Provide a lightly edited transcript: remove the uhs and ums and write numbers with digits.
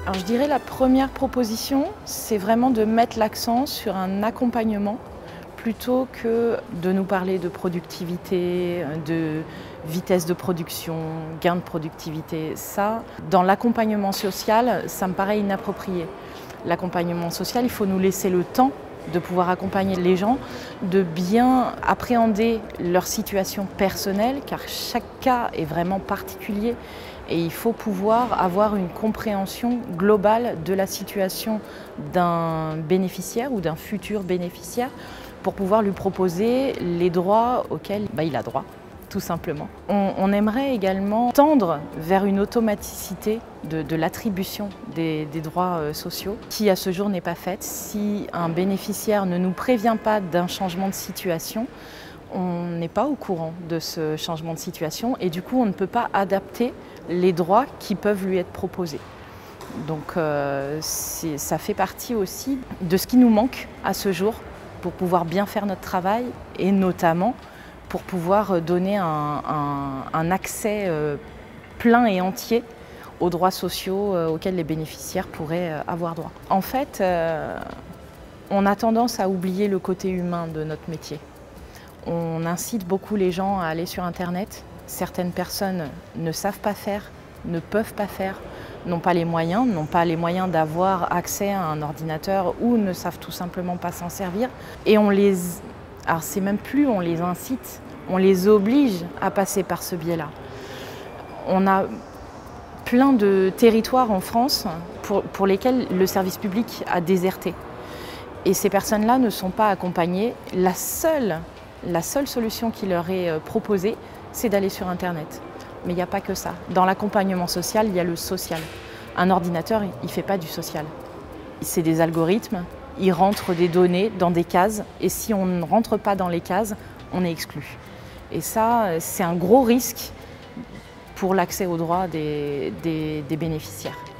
Alors je dirais la première proposition, c'est vraiment de mettre l'accent sur un accompagnement plutôt que de nous parler de productivité, de vitesse de production, gain de productivité. Ça, dans l'accompagnement social, ça me paraît inapproprié. L'accompagnement social, il faut nous laisser le temps de pouvoir accompagner les gens, de bien appréhender leur situation personnelle, car chaque cas est vraiment particulier et il faut pouvoir avoir une compréhension globale de la situation d'un bénéficiaire ou d'un futur bénéficiaire pour pouvoir lui proposer les droits auxquels il a droit, tout simplement. On aimerait également tendre vers une automaticité de l'attribution des droits sociaux qui à ce jour n'est pas faite. Si un bénéficiaire ne nous prévient pas d'un changement de situation, on n'est pas au courant de ce changement de situation et du coup on ne peut pas adapter les droits qui peuvent lui être proposés. Donc ça fait partie aussi de ce qui nous manque à ce jour pour pouvoir bien faire notre travail et notamment pour pouvoir donner un accès plein et entier aux droits sociaux auxquels les bénéficiaires pourraient avoir droit. En fait, on a tendance à oublier le côté humain de notre métier. On incite beaucoup les gens à aller sur Internet. Certaines personnes ne savent pas faire, ne peuvent pas faire, n'ont pas les moyens d'avoir accès à un ordinateur ou ne savent tout simplement pas s'en servir. Et alors c'est même plus on les incite, on les oblige à passer par ce biais-là. On a plein de territoires en France pour lesquels le service public a déserté. Et ces personnes-là ne sont pas accompagnées. La seule solution qui leur est proposée, c'est d'aller sur Internet. Mais il n'y a pas que ça. Dans l'accompagnement social, il y a le social. Un ordinateur, il ne fait pas du social. C'est des algorithmes, ils rentrent des données dans des cases et si on ne rentre pas dans les cases, on est exclu. Et ça, c'est un gros risque pour l'accès aux droits des bénéficiaires.